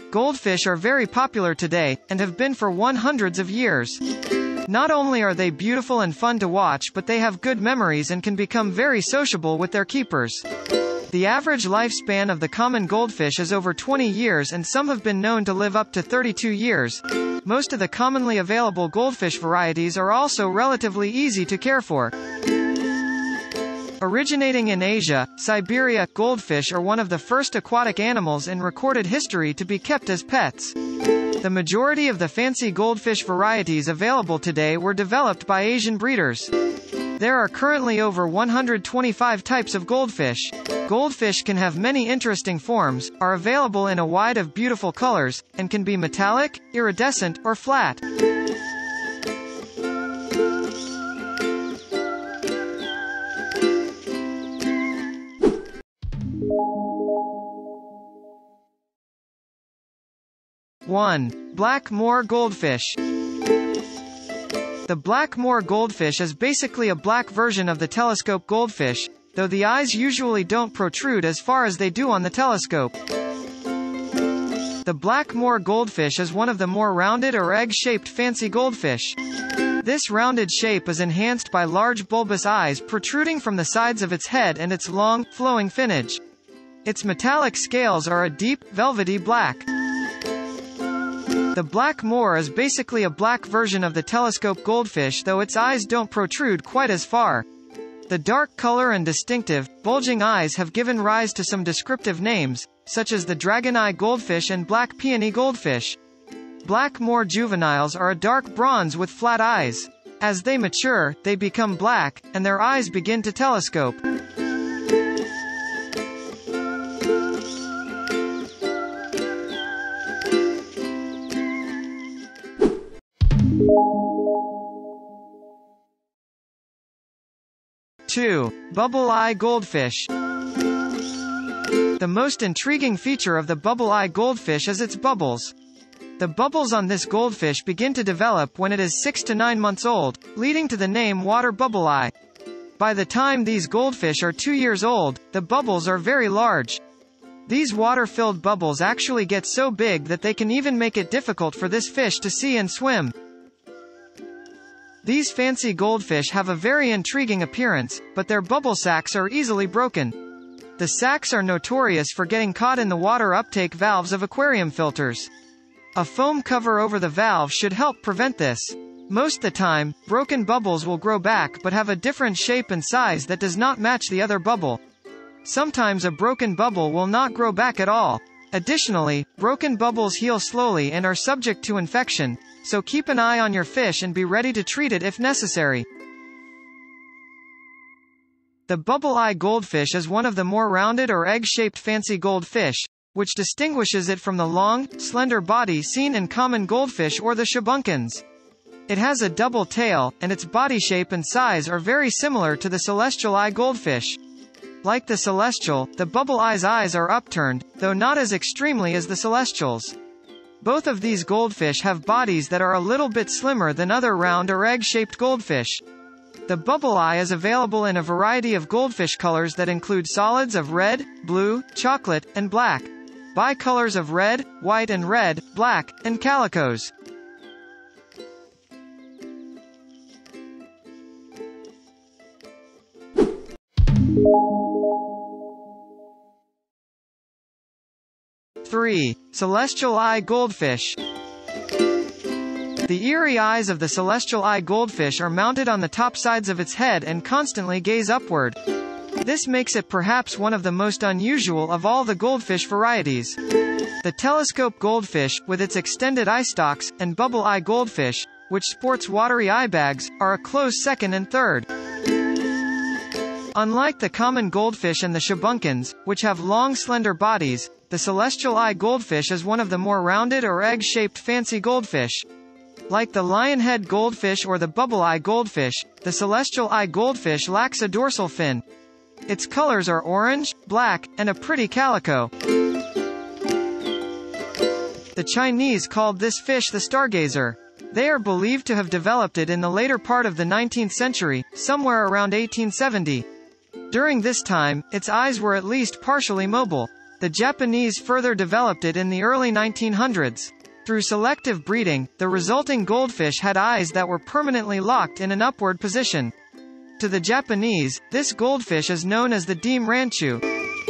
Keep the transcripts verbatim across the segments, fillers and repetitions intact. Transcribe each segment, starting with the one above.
Goldfish are very popular today, and have been for one hundreds of years. Not only are they beautiful and fun to watch, but they have good memories and can become very sociable with their keepers. The average lifespan of the common goldfish is over twenty years, and some have been known to live up to thirty-two years. Most of the commonly available goldfish varieties are also relatively easy to care for. Originating in Asia, Siberia, goldfish are one of the first aquatic animals in recorded history to be kept as pets. The majority of the fancy goldfish varieties available today were developed by Asian breeders. There are currently over one hundred twenty-five types of goldfish. Goldfish can have many interesting forms, are available in a wide of beautiful colors, and can be metallic, iridescent, or flat. one. Black Moor Goldfish. The black Moor goldfish is basically a black version of the telescope goldfish, though the eyes usually don't protrude as far as they do on the telescope. The black Moor goldfish is one of the more rounded or egg-shaped fancy goldfish. This rounded shape is enhanced by large bulbous eyes protruding from the sides of its head and its long, flowing finnage. Its metallic scales are a deep, velvety black. The black Moor is basically a black version of the telescope goldfish, though its eyes don't protrude quite as far. The dark color and distinctive, bulging eyes have given rise to some descriptive names, such as the dragon eye goldfish and black peony goldfish. Black Moor juveniles are a dark bronze with flat eyes. As they mature, they become black, and their eyes begin to telescope. two. Bubble Eye Goldfish. The most intriguing feature of the bubble eye goldfish is its bubbles. The bubbles on this goldfish begin to develop when it is six to nine months old, leading to the name water bubble eye. By the time these goldfish are two years old, the bubbles are very large. These water-filled bubbles actually get so big that they can even make it difficult for this fish to see and swim. These fancy goldfish have a very intriguing appearance, but their bubble sacs are easily broken. The sacs are notorious for getting caught in the water uptake valves of aquarium filters. A foam cover over the valve should help prevent this. Most the time, broken bubbles will grow back but have a different shape and size that does not match the other bubble. Sometimes a broken bubble will not grow back at all. Additionally, broken bubbles heal slowly and are subject to infection, so keep an eye on your fish and be ready to treat it if necessary. The bubble eye goldfish is one of the more rounded or egg-shaped fancy goldfish, which distinguishes it from the long, slender body seen in common goldfish or the Shubunkins. It has a double tail, and its body shape and size are very similar to the celestial eye goldfish. Like the celestial, the bubble eye's eyes are upturned, though not as extremely as the celestial's. Both of these goldfish have bodies that are a little bit slimmer than other round or egg-shaped goldfish. The bubble eye is available in a variety of goldfish colors that include solids of red, blue, chocolate, and black, bicolors of red, white and red, black, and calicos. three. Celestial Eye Goldfish. The eerie eyes of the celestial eye goldfish are mounted on the top sides of its head and constantly gaze upward. This makes it perhaps one of the most unusual of all the goldfish varieties. The telescope goldfish, with its extended eye stalks, and bubble eye goldfish, which sports watery eye bags, are a close second and third. Unlike the common goldfish and the Shubunkins, which have long slender bodies, the celestial eye goldfish is one of the more rounded or egg-shaped fancy goldfish. Like the Lionhead Goldfish or the bubble eye goldfish, the celestial eye goldfish lacks a dorsal fin. Its colors are orange, black, and a pretty calico. The Chinese called this fish the stargazer. They are believed to have developed it in the later part of the nineteenth century, somewhere around eighteen seventy. During this time, its eyes were at least partially mobile. The Japanese further developed it in the early nineteen hundreds. Through selective breeding, the resulting goldfish had eyes that were permanently locked in an upward position. To the Japanese, this goldfish is known as the Deem Ranchu.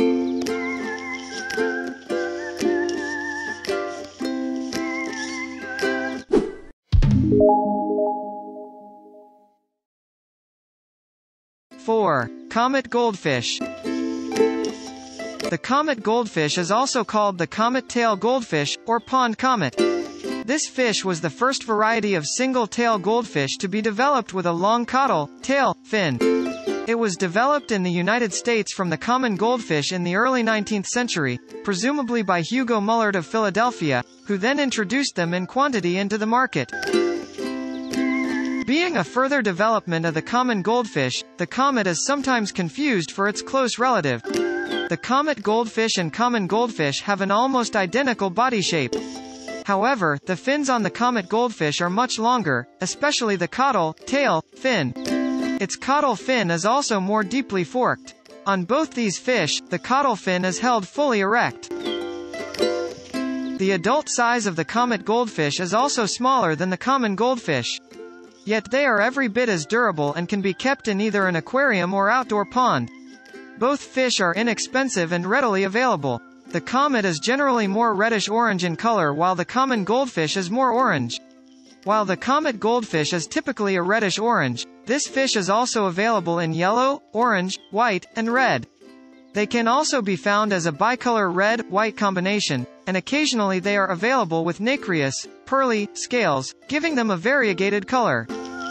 four. Comet Goldfish. The Comet Goldfish is also called the Comet-tail Goldfish, or pond comet. This fish was the first variety of single-tail goldfish to be developed with a long caudal, tail, fin. It was developed in the United States from the common goldfish in the early nineteenth century, presumably by Hugo Mullard of Philadelphia, who then introduced them in quantity into the market. Being a further development of the common goldfish, the comet is sometimes confused for its close relative. The comet goldfish and common goldfish have an almost identical body shape. However, the fins on the comet goldfish are much longer, especially the caudal, tail, fin. Its caudal fin is also more deeply forked. On both these fish, the caudal fin is held fully erect. The adult size of the comet goldfish is also smaller than the common goldfish. Yet they are every bit as durable and can be kept in either an aquarium or outdoor pond. Both fish are inexpensive and readily available. The comet is generally more reddish-orange in color while the common goldfish is more orange. While the comet goldfish is typically a reddish-orange, this fish is also available in yellow, orange, white, and red. They can also be found as a bicolor red-white combination, and occasionally they are available with nacreous, pearly, scales, giving them a variegated color.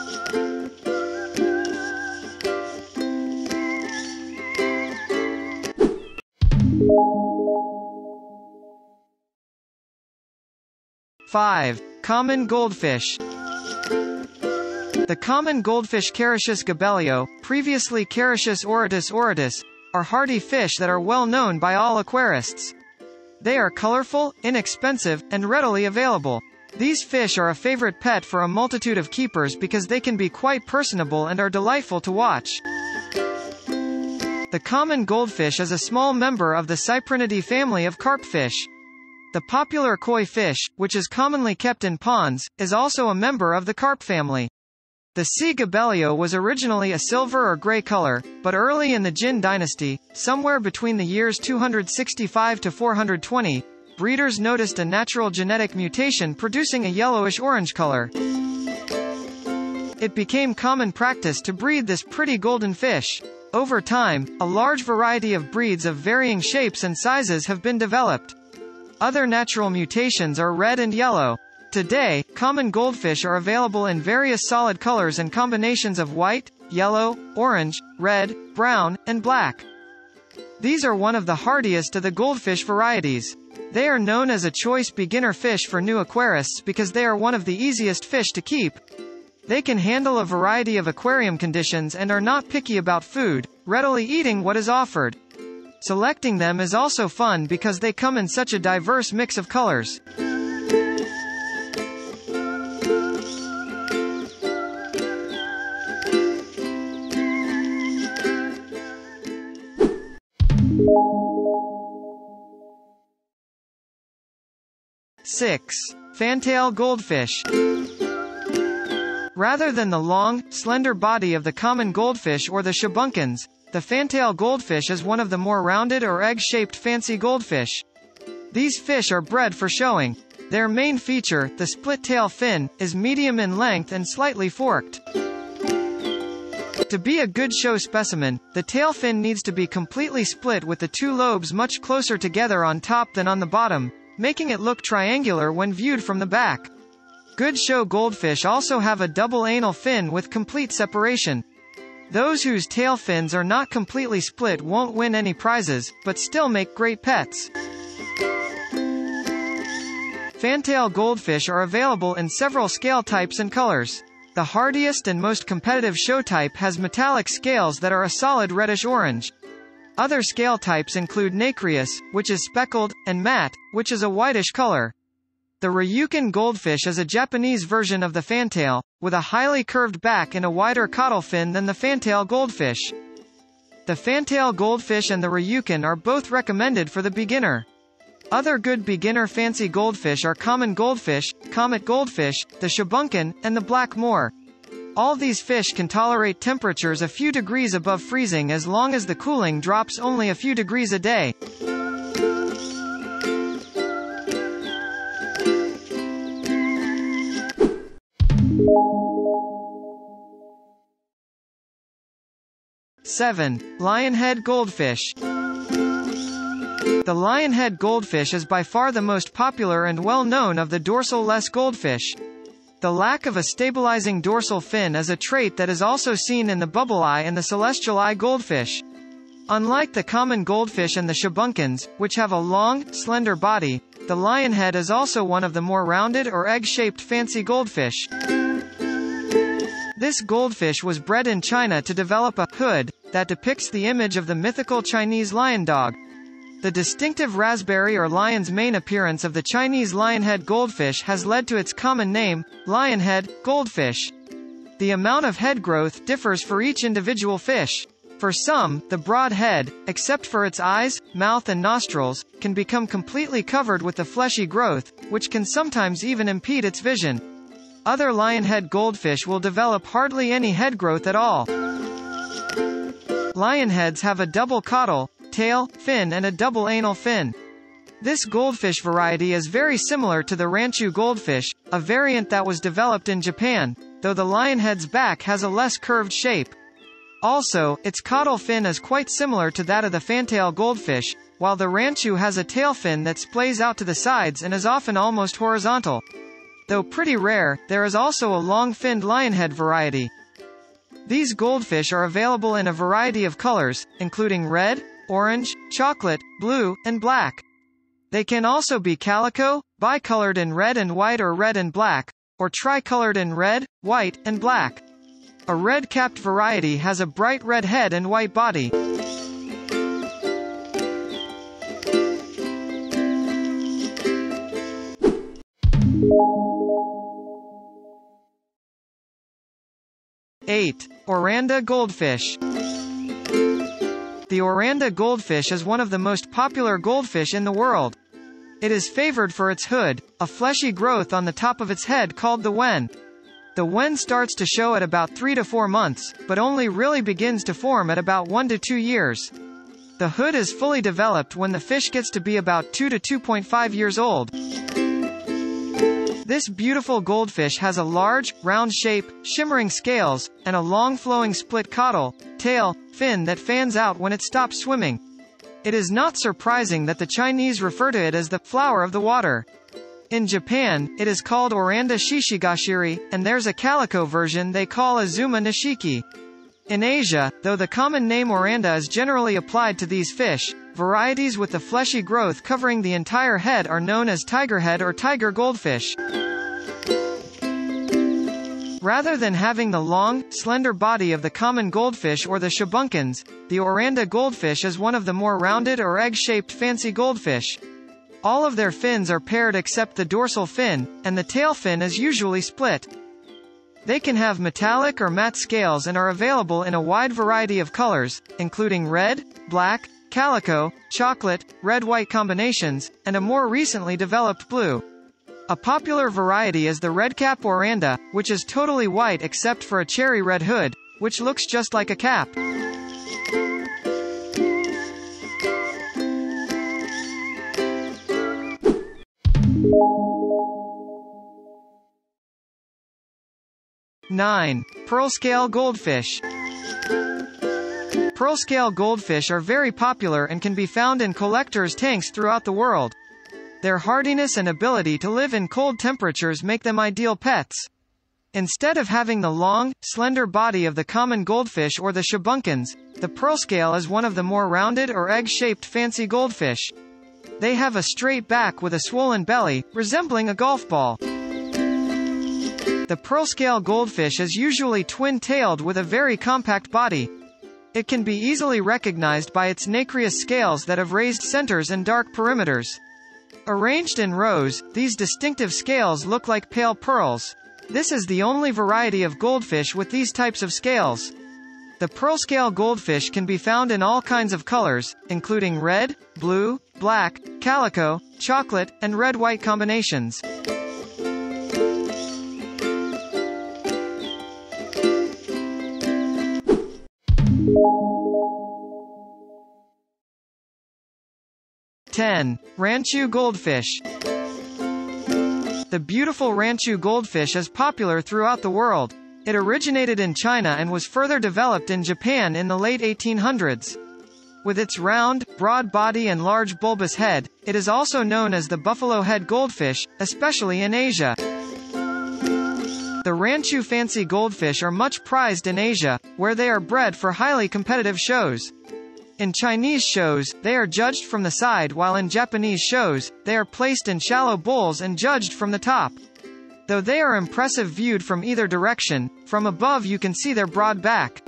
five. Common Goldfish. The common goldfish Carius gabellio, previously Carius auratus auratus, are hardy fish that are well known by all aquarists. They are colorful, inexpensive, and readily available. These fish are a favorite pet for a multitude of keepers because they can be quite personable and are delightful to watch. The common goldfish is a small member of the Cyprinidae family of carp fish. The popular koi fish, which is commonly kept in ponds, is also a member of the carp family. The C. gabellio was originally a silver or gray color, but early in the Jin dynasty, somewhere between the years two hundred sixty-five to four hundred twenty, breeders noticed a natural genetic mutation producing a yellowish-orange color. It became common practice to breed this pretty golden fish. Over time, a large variety of breeds of varying shapes and sizes have been developed. Other natural mutations are red and yellow. Today, common goldfish are available in various solid colors and combinations of white, yellow, orange, red, brown, and black. These are one of the hardiest of the goldfish varieties. They are known as a choice beginner fish for new aquarists because they are one of the easiest fish to keep. They can handle a variety of aquarium conditions and are not picky about food, readily eating what is offered. Selecting them is also fun because they come in such a diverse mix of colors. six. Fantail Goldfish. Rather than the long, slender body of the common goldfish or the Shubunkins, the Fantail Goldfish is one of the more rounded or egg-shaped fancy goldfish. These fish are bred for showing. Their main feature, the split tail fin, is medium in length and slightly forked. To be a good show specimen, the tail fin needs to be completely split with the two lobes much closer together on top than on the bottom, making it look triangular when viewed from the back. Good show goldfish also have a double anal fin with complete separation. Those whose tail fins are not completely split won't win any prizes, but still make great pets. Fantail goldfish are available in several scale types and colors. The hardiest and most competitive show type has metallic scales that are a solid reddish-orange. Other scale types include nacreous, which is speckled, and matte, which is a whitish color. The Ryukin Goldfish is a Japanese version of the fantail, with a highly curved back and a wider caudal fin than the Fantail Goldfish. The Fantail Goldfish and the Ryukin are both recommended for the beginner. Other good beginner fancy goldfish are Common Goldfish, Comet Goldfish, the Shubunkin, and the Black Moor. All these fish can tolerate temperatures a few degrees above freezing as long as the cooling drops only a few degrees a day. seven. Lionhead Goldfish. The Lionhead Goldfish is by far the most popular and well-known of the dorsal-less goldfish. The lack of a stabilizing dorsal fin is a trait that is also seen in the bubble eye and the celestial eye goldfish. Unlike the common goldfish and the Shubunkins, which have a long, slender body, the lionhead is also one of the more rounded or egg-shaped fancy goldfish. This goldfish was bred in China to develop a hood that depicts the image of the mythical Chinese lion dog. The distinctive raspberry or lion's mane appearance of the Chinese lionhead goldfish has led to its common name, Lionhead Goldfish. The amount of head growth differs for each individual fish. For some, the broad head, except for its eyes, mouth and nostrils, can become completely covered with the fleshy growth, which can sometimes even impede its vision. Other lionhead goldfish will develop hardly any head growth at all. Lionheads have a double caudal, tail, fin and a double anal fin. This goldfish variety is very similar to the Ranchu Goldfish, a variant that was developed in Japan, though the lionhead's back has a less curved shape. Also, its caudal fin is quite similar to that of the Fantail Goldfish, while the Ranchu has a tail fin that splays out to the sides and is often almost horizontal. Though pretty rare, there is also a long-finned lionhead variety. These goldfish are available in a variety of colors, including red, orange, chocolate, blue, and black. They can also be calico, bicolored in red and white or red and black, or tricolored in red, white, and black. A red-capped variety has a bright red head and white body. eight. Oranda Goldfish. The Oranda Goldfish is one of the most popular goldfish in the world. It is favored for its hood, a fleshy growth on the top of its head called the wen. The wen starts to show at about three to four months, but only really begins to form at about one to two years. The hood is fully developed when the fish gets to be about two to two point five years old. This beautiful goldfish has a large, round shape, shimmering scales, and a long flowing split caudal, tail, fin that fans out when it stops swimming. It is not surprising that the Chinese refer to it as the flower of the water. In Japan, it is called Oranda Shishigashiri, and there's a calico version they call Azuma Nishiki. In Asia, though the common name Oranda is generally applied to these fish, varieties with the fleshy growth covering the entire head are known as tigerhead or tiger goldfish. Rather than having the long, slender body of the common goldfish or the Shubunkins, the Oranda goldfish is one of the more rounded or egg-shaped fancy goldfish. All of their fins are paired except the dorsal fin, and the tail fin is usually split. They can have metallic or matte scales and are available in a wide variety of colors, including red, black, calico, chocolate, red-white combinations, and a more recently developed blue. A popular variety is the Redcap Oranda, which is totally white except for a cherry red hood, which looks just like a cap. nine. Pearlscale Goldfish. Pearlscale goldfish are very popular and can be found in collectors' tanks throughout the world. Their hardiness and ability to live in cold temperatures make them ideal pets. Instead of having the long, slender body of the common goldfish or the Shubunkins, the pearlscale is one of the more rounded or egg-shaped fancy goldfish. They have a straight back with a swollen belly, resembling a golf ball. The pearlscale goldfish is usually twin-tailed with a very compact body. It can be easily recognized by its nacreous scales that have raised centers and dark perimeters. Arranged in rows, these distinctive scales look like pale pearls. This is the only variety of goldfish with these types of scales. The Pearlscale Goldfish can be found in all kinds of colors, including red, blue, black, calico, chocolate, and red-white combinations. ten. Ranchu Goldfish. The beautiful Ranchu Goldfish is popular throughout the world. It originated in China and was further developed in Japan in the late eighteen hundreds. With its round, broad body and large bulbous head, it is also known as the buffalo head goldfish, especially in Asia. The Ranchu fancy goldfish are much prized in Asia, where they are bred for highly competitive shows. In Chinese shows, they are judged from the side, while in Japanese shows, they are placed in shallow bowls and judged from the top. Though they are impressive viewed from either direction, from above you can see their broad back.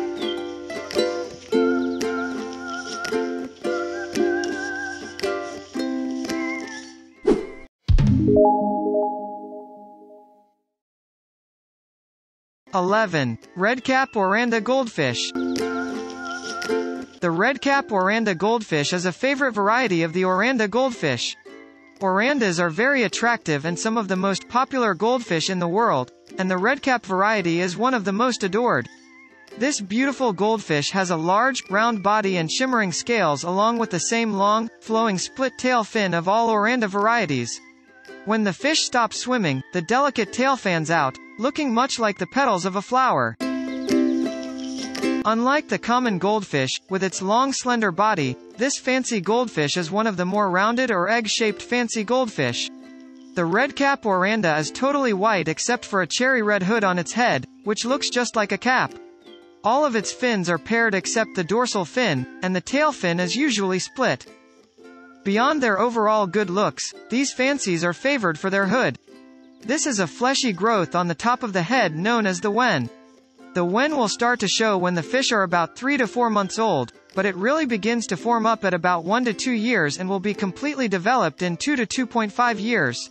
eleven. Redcap Oranda Goldfish. The Redcap Oranda Goldfish is a favorite variety of the Oranda Goldfish. Orandas are very attractive and some of the most popular goldfish in the world, and the Redcap variety is one of the most adored. This beautiful goldfish has a large, round body and shimmering scales along with the same long, flowing split tail fin of all Oranda varieties. When the fish stops swimming, the delicate tail fans out, looking much like the petals of a flower. Unlike the common goldfish, with its long slender body, this fancy goldfish is one of the more rounded or egg-shaped fancy goldfish. The Redcap Oranda is totally white except for a cherry red hood on its head, which looks just like a cap. All of its fins are paired except the dorsal fin, and the tail fin is usually split. Beyond their overall good looks, these fancies are favored for their hood. This is a fleshy growth on the top of the head known as the wen. The wen will start to show when the fish are about three to four months old, but it really begins to form up at about one to two years and will be completely developed in two to two point five years.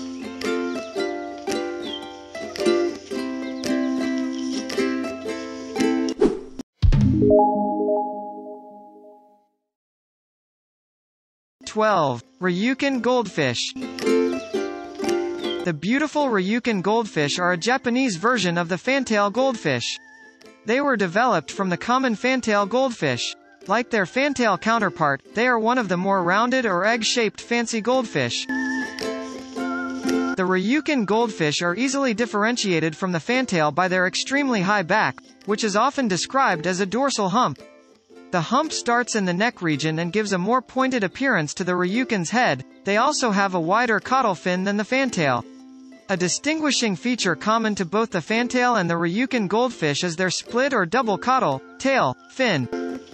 twelve. Ryukin Goldfish. The beautiful Ryukin Goldfish are a Japanese version of the Fantail Goldfish. They were developed from the common Fantail Goldfish. Like their Fantail counterpart, they are one of the more rounded or egg-shaped fancy goldfish. The Ryukin Goldfish are easily differentiated from the Fantail by their extremely high back, which is often described as a dorsal hump. The hump starts in the neck region and gives a more pointed appearance to the Ryukin's head. They also have a wider caudal fin than the Fantail. A distinguishing feature common to both the Fantail and the Ryukin Goldfish is their split or double caudal, tail, fin.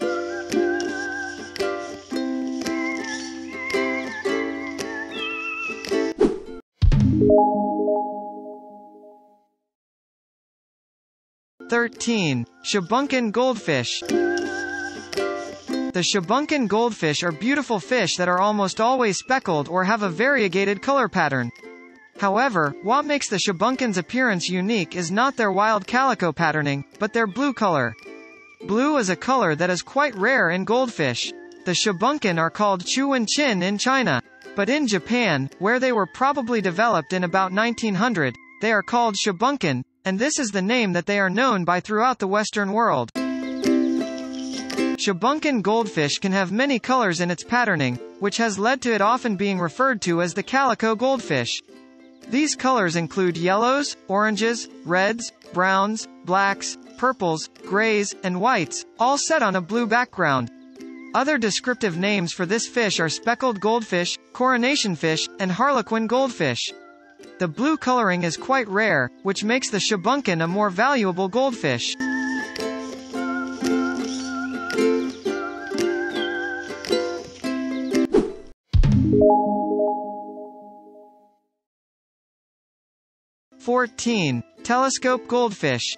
thirteen. Shubunkin Goldfish. The Shubunkin Goldfish are beautiful fish that are almost always speckled or have a variegated color pattern. However, what makes the Shubunkin's appearance unique is not their wild calico patterning, but their blue color. Blue is a color that is quite rare in goldfish. The Shubunkin are called Chuanchin in China, but in Japan, where they were probably developed in about nineteen hundred, they are called Shubunkin, and this is the name that they are known by throughout the Western world. Shubunkin goldfish can have many colors in its patterning, which has led to it often being referred to as the calico goldfish. These colors include yellows, oranges, reds, browns, blacks, purples, grays, and whites, all set on a blue background. Other descriptive names for this fish are speckled goldfish, coronation fish, and harlequin goldfish. The blue coloring is quite rare, which makes the Shubunkin a more valuable goldfish. fourteen. Telescope Goldfish.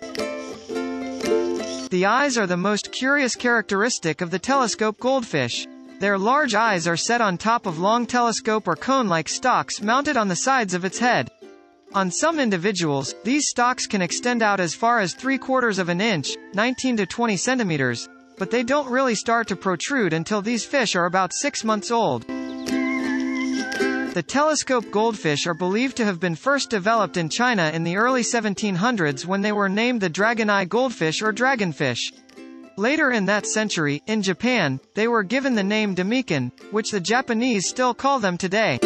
The eyes are the most curious characteristic of the telescope goldfish. Their large eyes are set on top of long telescope or cone-like stalks mounted on the sides of its head. On some individuals, these stalks can extend out as far as three quarters of an inch, nineteen to twenty centimeters, but they don't really start to protrude until these fish are about six months old. The telescope goldfish are believed to have been first developed in China in the early seventeen hundreds when they were named the dragon eye goldfish or dragonfish. Later in that century, in Japan, they were given the name Demikan, which the Japanese still call them today.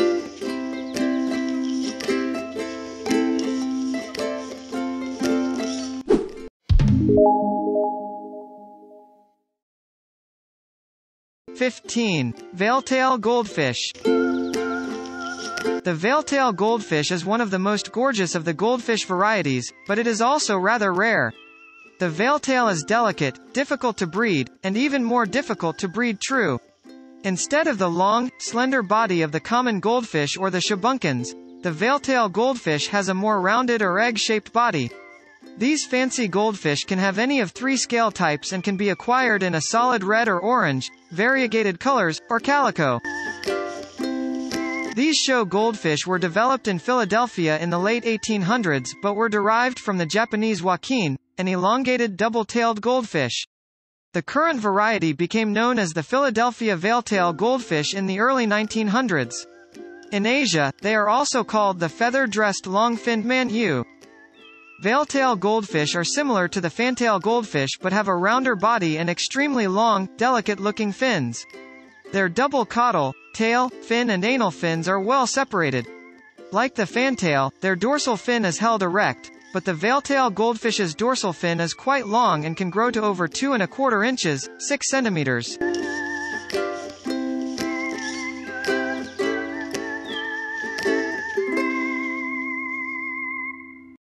fifteen. Veiltail Goldfish. The Veiltail Goldfish is one of the most gorgeous of the goldfish varieties, but it is also rather rare. The Veiltail is delicate, difficult to breed, and even more difficult to breed true. Instead of the long, slender body of the common goldfish or the Shubunkins, the Veiltail Goldfish has a more rounded or egg-shaped body. These fancy goldfish can have any of three scale types and can be acquired in a solid red or orange, variegated colors, or calico. These show goldfish were developed in Philadelphia in the late eighteen hundreds but were derived from the Japanese Ryukin, an elongated double-tailed goldfish. The current variety became known as the Philadelphia Veiltail Goldfish in the early nineteen hundreds. In Asia, they are also called the feather-dressed long-finned man-ewe. Veiltail goldfish are similar to the Fantail Goldfish but have a rounder body and extremely long, delicate-looking fins. Their double caudal, tail, fin and anal fins are well separated. Like the fantail, their dorsal fin is held erect, but the Veiltail goldfish's dorsal fin is quite long and can grow to over two and a quarter inches, six centimeters.